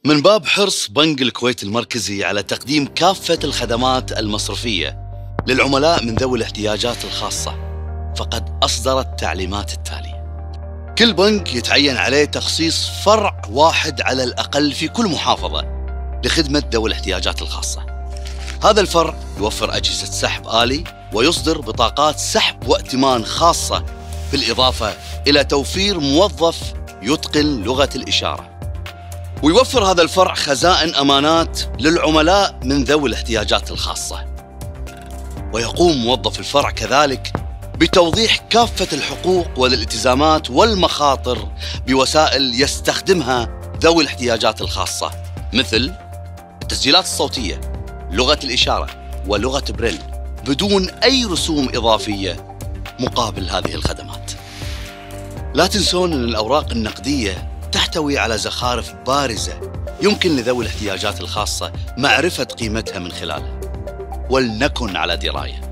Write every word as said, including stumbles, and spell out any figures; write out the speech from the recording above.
من باب حرص بنك الكويت المركزي على تقديم كافة الخدمات المصرفية للعملاء من ذوي الاحتياجات الخاصة، فقد أصدر التعليمات التالية: كل بنك يتعين عليه تخصيص فرع واحد على الأقل في كل محافظة لخدمة ذوي الاحتياجات الخاصة. هذا الفرع يوفر أجهزة سحب آلي ويصدر بطاقات سحب وائتمان خاصة، بالإضافة إلى توفير موظف يتقن لغة الإشارة. ويوفر هذا الفرع خزائن أمانات للعملاء من ذوي الاحتياجات الخاصة. ويقوم موظف الفرع كذلك بتوضيح كافة الحقوق والالتزامات والمخاطر بوسائل يستخدمها ذوي الاحتياجات الخاصة، مثل التسجيلات الصوتية، لغة الإشارة ولغة بريل، بدون أي رسوم إضافية مقابل هذه الخدمات. لا تنسون أن الأوراق النقدية تحتوي على زخارف بارزة يمكن لذوي الاحتياجات الخاصة معرفة قيمتها من خلالها، ولنكن على دراية.